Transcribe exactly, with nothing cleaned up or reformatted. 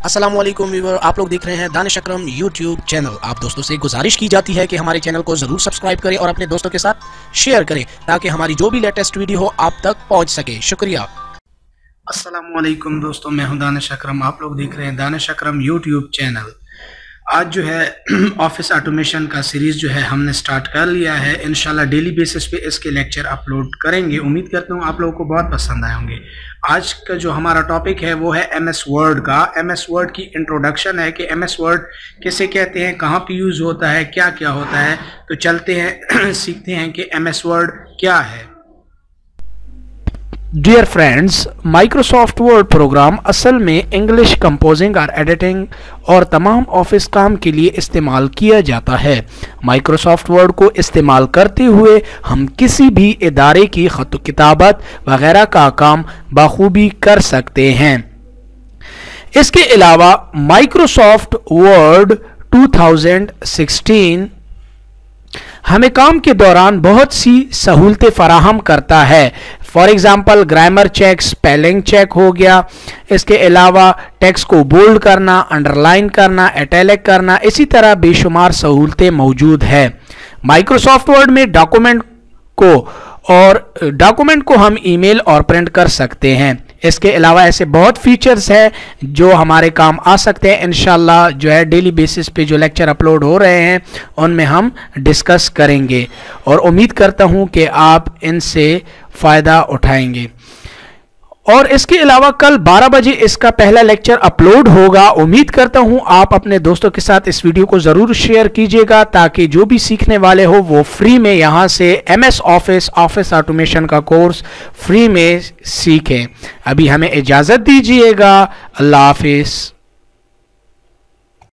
अस्सलाम वालेकुम व्यूअर, आप लोग देख रहे हैं दानिश अकरम यूट्यूब चैनल। आप दोस्तों से गुजारिश की जाती है कि हमारे चैनल को जरूर सब्सक्राइब करें और अपने दोस्तों के साथ शेयर करें ताकि हमारी जो भी लेटेस्ट वीडियो हो आप तक पहुंच सके। शुक्रिया। अस्सलाम वालेकुम दोस्तों, मैं हूं दानिश अकरम। आप लोग देख रहे हैं दानिश अकरम यूट्यूब चैनल। आज जो है ऑफिस ऑटोमेशन का सीरीज़ जो है हमने स्टार्ट कर लिया है। इंशाल्लाह डेली बेसिस पे इसके लेक्चर अपलोड करेंगे। उम्मीद करता हूँ आप लोगों को बहुत पसंद आए होंगे। आज का जो हमारा टॉपिक है वो है एम एस वर्ड का। एम एस वर्ड की इंट्रोडक्शन है कि एम एस वर्ड किसे कहते हैं, कहाँ पे यूज़ होता है, क्या क्या होता है। तो चलते हैं सीखते हैं कि एम एस वर्ड क्या है। Dear friends, Microsoft word program असल में इंग्लिश कंपोजिंग और एडिटिंग और तमाम ऑफिस काम के लिए इस्तेमाल किया जाता है। माइक्रोसॉफ्ट वर्ड को इस्तेमाल करते हुए हम किसी भी इदारे की खत किताबत वगैरह का काम बखूबी कर सकते हैं। इसके अलावा Microsoft word two thousand sixteen हमें काम के दौरान बहुत सी सहूलतें फराहम करता है। For example grammar check, spelling check हो गया। इसके अलावा टेक्स्ट को बोल्ड करना, अंडरलाइन करना, इटैलिक करना, इसी तरह बेशुमार सहूलतें मौजूद है। माइक्रोसॉफ्ट वर्ड में डॉक्यूमेंट को और डॉक्यूमेंट को हम ईमेल और प्रिंट कर सकते हैं। इसके अलावा ऐसे बहुत फीचर्स हैं जो हमारे काम आ सकते हैं। इंशाल्लाह जो है डेली बेसिस पे जो लेक्चर अपलोड हो रहे हैं उनमें हम डिस्कस करेंगे और उम्मीद करता हूं कि आप इनसे फ़ायदा उठाएंगे। और इसके अलावा कल बारह बजे इसका पहला लेक्चर अपलोड होगा। उम्मीद करता हूं आप अपने दोस्तों के साथ इस वीडियो को ज़रूर शेयर कीजिएगा ताकि जो भी सीखने वाले हो वो फ्री में यहां से M S office office automation का कोर्स फ्री में सीखें। अभी हमें इजाज़त दीजिएगा। अल्लाह हाफिज़।